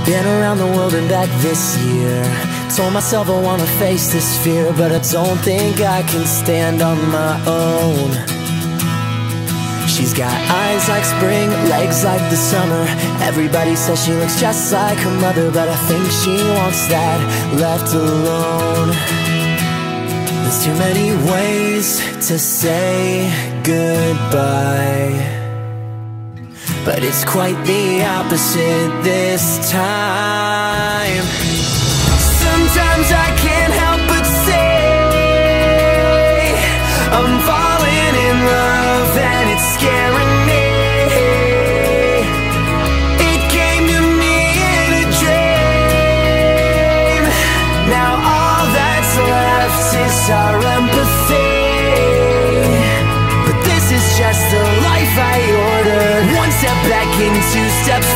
Been around the world and back this year. Told myself I wanna face this fear, but I don't think I can stand on my own. She's got eyes like spring, legs like the summer. Everybody says she looks just like her mother, but I think she wants that left alone. There's too many ways to say goodbye, but it's quite the opposite this time. Sometimes I can't help but say I'm falling in love and it's scaring me. It came to me in a dream. Now all that's left is our empathy. But this is just the life I ordered. One step back and two steps